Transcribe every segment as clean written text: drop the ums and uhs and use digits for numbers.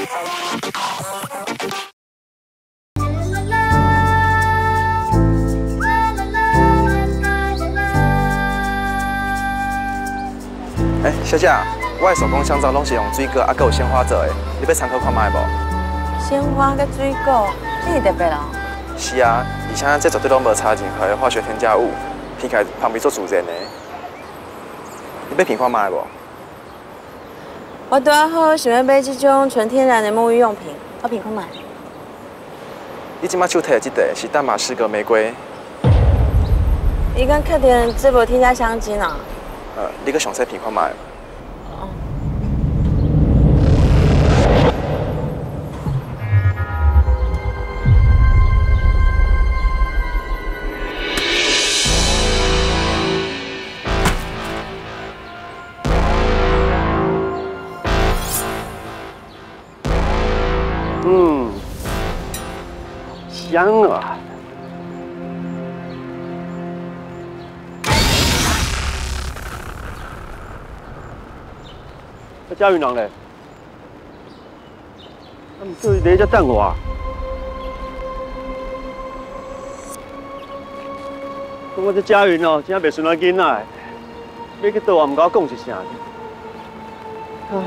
小姐，我的手工香皂拢是用水果还有鲜花做的，你要参考看卖无？ 鲜花跟水果，这是特别咯。 是啊，而且这绝对拢无插任何的化学添加物，闻起来香味足自然的。你要品看卖无？ 我拄好想要买这种纯天然的沐浴用品，我品看卖。 你即摆手提的这个是淡马士革玫瑰。 你敢确定这无添加香精啊？ 你搁详细品看卖。 香啊！那嘉云人嘞？他们就是在这等我。讲我这嘉云哦，真袂顺我囡仔，要去倒也唔甲我讲一声。唉。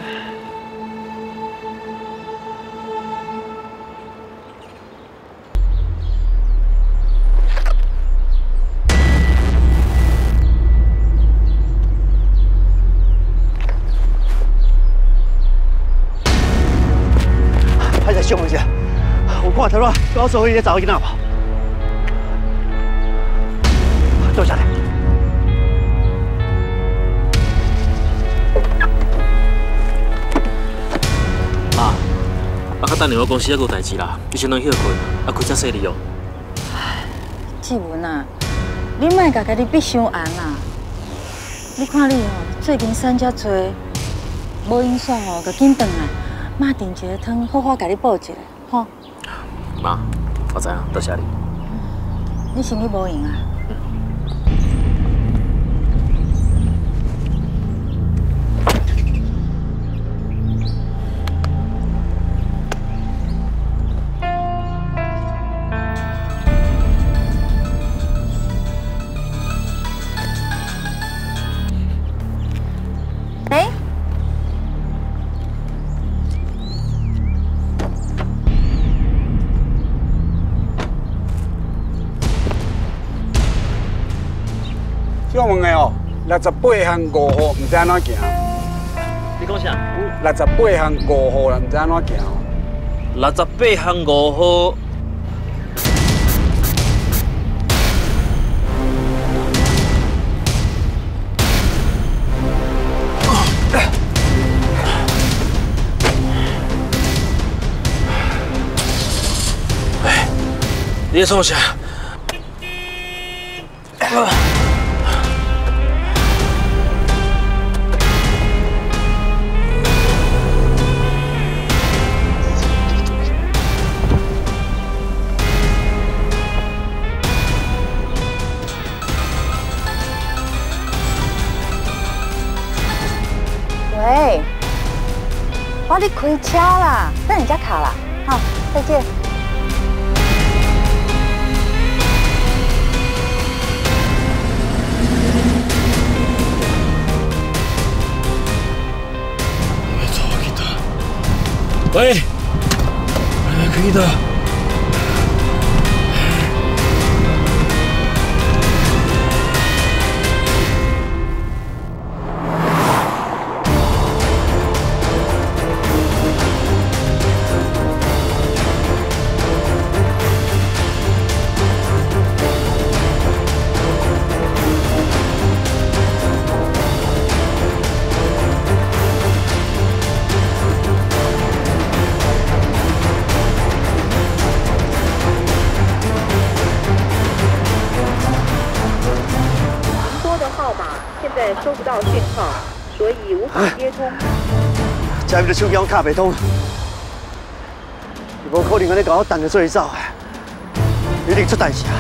想一下，我看头啊，高手会找一个哪跑？坐下来。 妈，我较等下我公司还有代志啦，你先拢休困，啊开车细哩哦。 志文啊，你莫甲家己逼伤红啦。你看你哦，最近瘦遮多，无影响哦，就紧转来。 妈炖一个汤，好好甲你补一下，吼。 妈，我知影，多谢你。 你身体无用啊？哎。 我问的哦，68项5号，唔知安怎行？ 你讲啥 ？68项5号啦，唔知安怎行 ？68项5号。哎，你在创啥？ 喂，我咧开车啦，等你才卡啦，好，再见。 喂，可以的。 收不到讯号，所以无法接通。 嘉义的手机我卡袂通，无可能安尼甲我等着做伊走，一定出代志啊！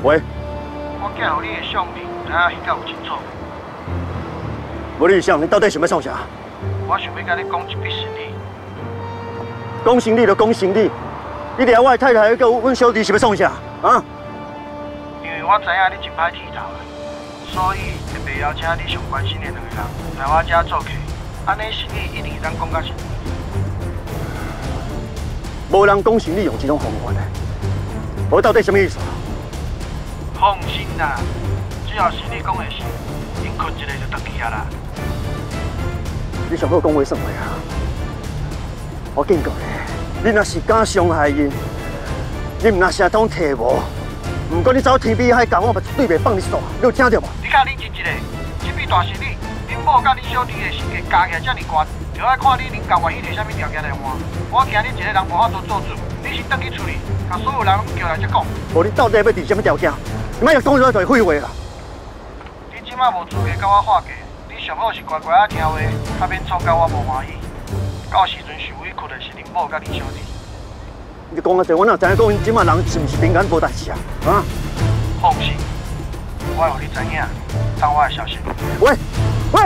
喂。 我寄互你的相片，知影翕甲有清楚。 无你想，你到底想要创啥？ 我想要甲你讲一笔实力。 讲生理就讲生理，你掠我的太太，佮阮小弟是要创啥？啊？ 因为我知影你真歹剃头的，所以特别邀请你上关心的2个人来我遮做客，安尼生意一定当讲甲成。 无人讲生理用这种方法的，我到底什么意思啊？ 放心啦，只要是你讲的是，因困一下就回去啊啦。 你上好讲话算话啊！我警告你，你若是敢伤害因，你唔若是当替无，唔管你走天比海角，我嘛绝对袂放你煞，你有听到无？ 你较认真一下，这笔大生意，恁某甲恁小弟的身价加起来这么悬，就要看你恁家愿意提啥物条件来换。我惊你一个人无法度做主，你先回去处理，把所有人拢叫来才讲。 无你到底要提什么条件？你莫又讲出来就废话啦！ 你即摆无资格甲我划价，你上好是乖乖啊听话，较免创甲我无欢喜。到时阵受委屈的是恁某甲恁小弟。 你讲啊济，我哪知影讲因即马人是毋是平安无代志啊？啊？ 放心，我会互你知影，当我的小心。 喂喂！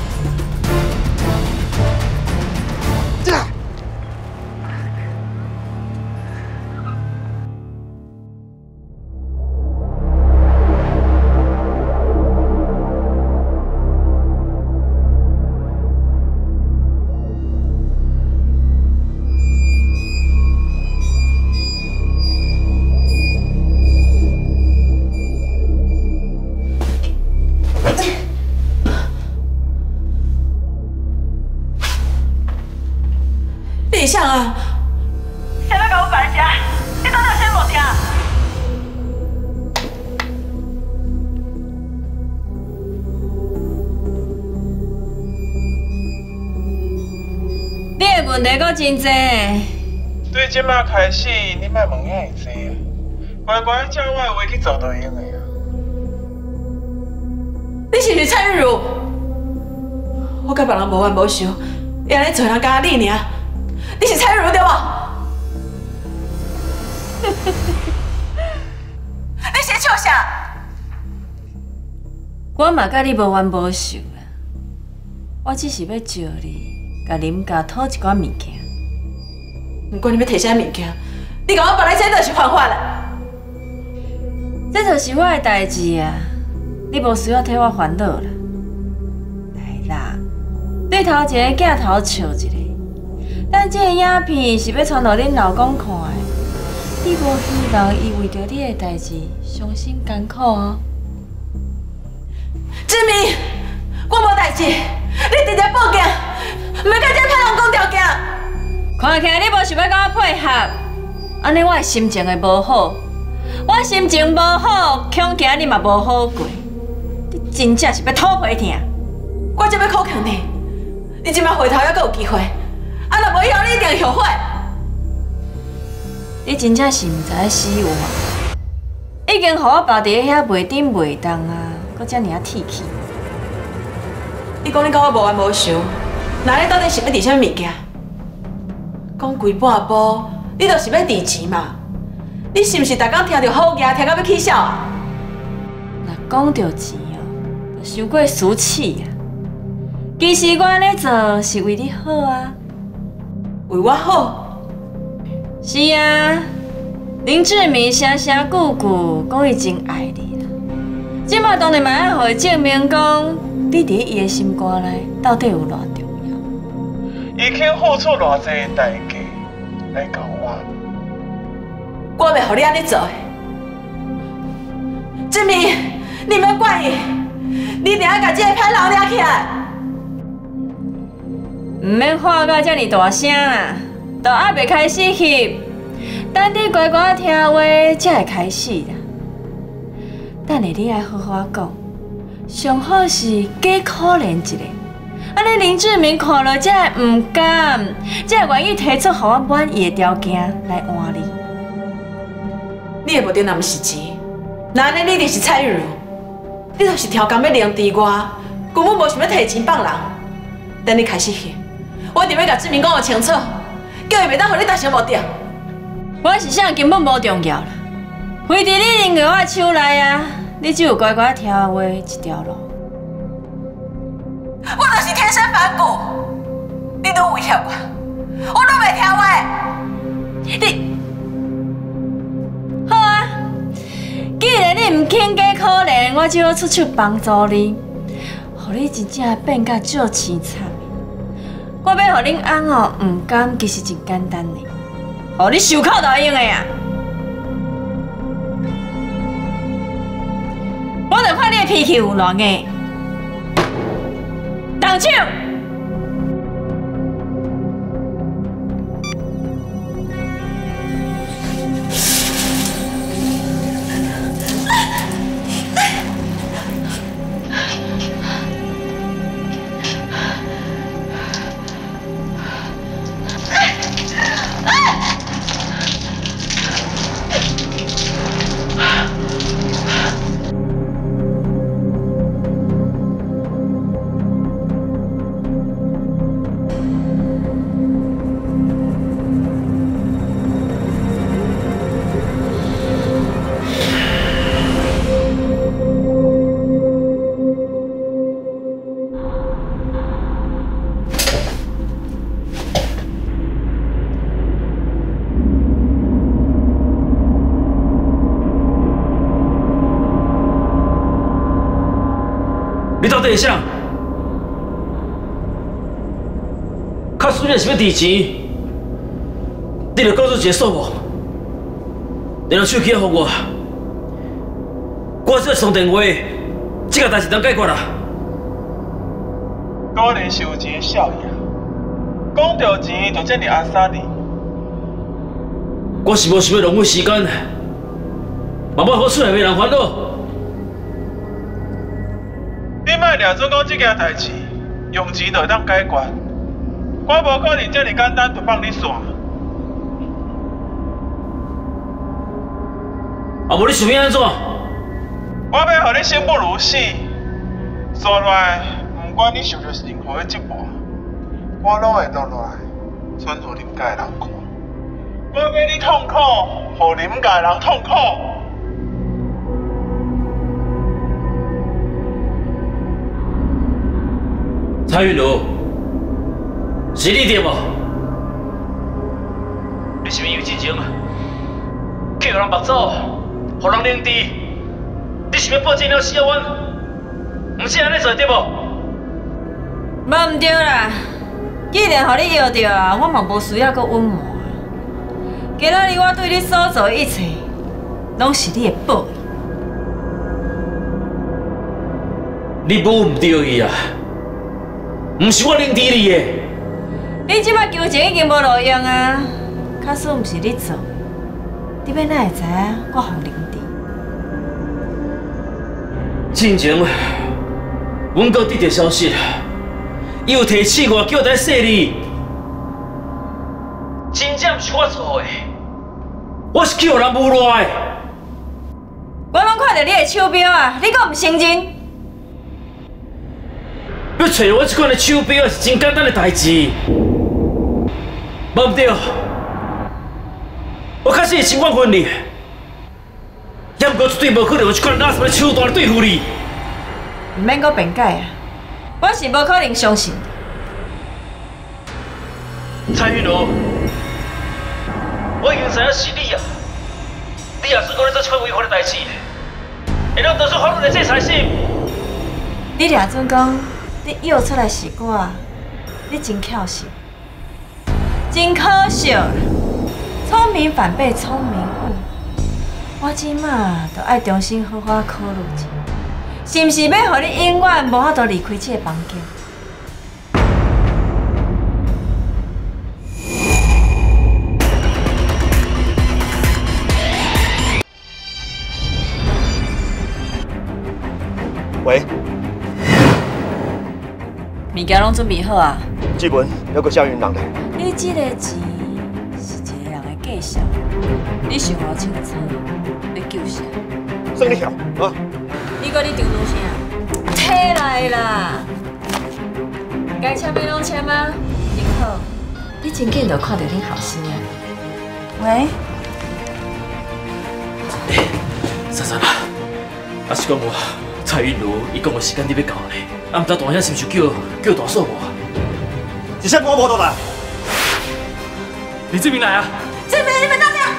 李相啊！ 谁要甲我摆家？你到底有啥毛病？ 你的问题阁真多。 对即摆开始，你莫问遐济啊，乖乖照我的话去做就用的啊。 你是不是蔡玉茹？我甲别人无冤无仇，会安尼做人甲你尔。你是蔡玉茹对无？你是笑啥？ 我嘛甲你无冤无仇啦，我只是要招你，甲恁家讨一寡物件。 不管你要摕啥物件，你甲我别来这就是犯法啦。 这就是我的代志啊，你无需要替我烦恼啦。来啦，对头一个镜头笑一个。但这个影片是要传互恁老公看的，你无希望伊为着你的代志伤心艰苦哦。 志明，我无代志，你直接报警，唔要甲这歹人讲条件。 看起来你无想要甲我配合，安尼我的心情会无好。我心情无好，恐惊你嘛无好过。你真正是要吐皮疼。 我这要考劝你，你即摆回头还阁有机会。啊！若无以后，你一定后悔。 你真正是唔知死活啊！已经互我包伫遐袂顶袂动啊，搁遮尔啊铁气。 你讲你甲我无冤无仇，那你到底是要治啥物件？讲规半步，你就是要治钱嘛？你是毋是逐工听着好嘢，听到要起笑啊？ 若讲着钱哦，就伤过俗气啊。其实我安尼做是为你好啊。 为我好？ 是啊，林志明声声句句讲伊真爱你啦。即摆当然嘛要互伊证明讲，你伫伊的心肝内到底有偌重要。 伊肯付出偌济代价来搞我， 我袂互你安尼做。志明，你莫怪伊，你一定要甲这个歹人抓起来。 唔免喊到遮尔大声啦，都还袂开始翕，等你乖乖听话才会开始啦。等下你爱好好讲，上好是假可怜一个，安尼林志明看了才会唔甘，才会愿意提出互我满意的条件来换你。 你的目的若毋是钱，那安尼你就是蔡玉茹，你就是挑工要凌迟我，根本无想要摕钱放人。等你开始翕。我一定要甲志明讲个清楚，叫伊袂当互你达成目的。 我是啥根本无重要啦， 飞伫你另外我手内啊，你只有乖乖听我话一条路。 我就是天生反骨，你都威胁我，我都袂听话。你好啊，既然你唔肯加可怜，我就要出手帮助你，互你真正变甲足凄惨。我要互恁翁哦，唔甘其实真简单呢，互你受苦就用的啊。我就看你的脾气有偌硬，动手！ 你到底是啥？卡输赢是要提钱，你着告诉一个数目，然后手机互我，我只要送电话，这个代志当解决啦。 果然是有钱的少爷，讲到钱就这么阿萨哩。 我是无想要浪费时间，慢慢好出来，袂人烦恼。 你莫抓准讲这件代志，用钱就当解决。我无可能这么简单就放你线。 啊，无你想要安怎？ 我要互你生不如死，说来，不管你受着任何的折磨，我拢会落来，传互林家的人看。我要你痛苦，互林家的人痛苦。 蔡云如，是你对无？你是毋是有进前去互人绑走，互人领治？你是要报警了死啊阮？毋是安尼做对无？ 无毋对啦，既然互你摇着啊，我嘛无需要搁隐瞒。今仔日我对你所做的一切，拢是你的报应。 你母毋对伊啊！毋是我领治你的。 你即摆求情已经无路用啊！假使毋是你做，你要哪会知影我互领治？ 进前，阮哥得到消息，伊有提醒我，叫我说你，真正毋是我做的，我是去互人诬赖的。 我拢看到你的手表啊，你阁毋承认？ 要找我这款的手表是真简单的代志，无毋对，我确实是心肝分裂，也毋过绝对无可能有这款垃圾的手段来对付你。 毋免阁辩解啊，我是无可能相信。 蔡云如，我已经知影是你啊！你也是讲你做这款违法的代志，会让得出法律的制裁是？ 你掠准讲？你摇出来是我，你真巧笑，真可笑啦！聪明反被聪明误，我即马就爱重新好好考虑一下，是毋是要互你永远无法度离开这个房间？ 喂。 物件拢准备好啊！ 志文，有个叫云人嘞。 你这个钱是一个人的计数，你想好清楚，要救啥？ 算你晓啊！ 你搁咧张东啥？摕来啦！该签的拢签啊！真好，你真紧就看到恁后生啊！喂， 珊珊啊，啊是讲我蔡云如，伊讲的时间你要到呢，啊，唔知大兄是毋是叫大嫂无？ 一声我无倒来。 李志明来啊！ 志明，你们到哪？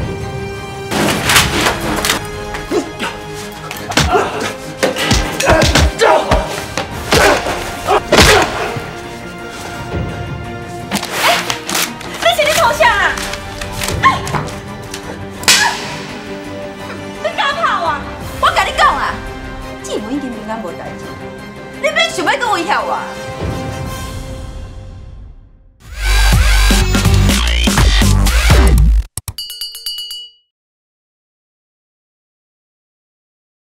你是你投降啊？你敢跑啊？我甲你讲啊，志文已经平安无代志，你免想要搁威胁我。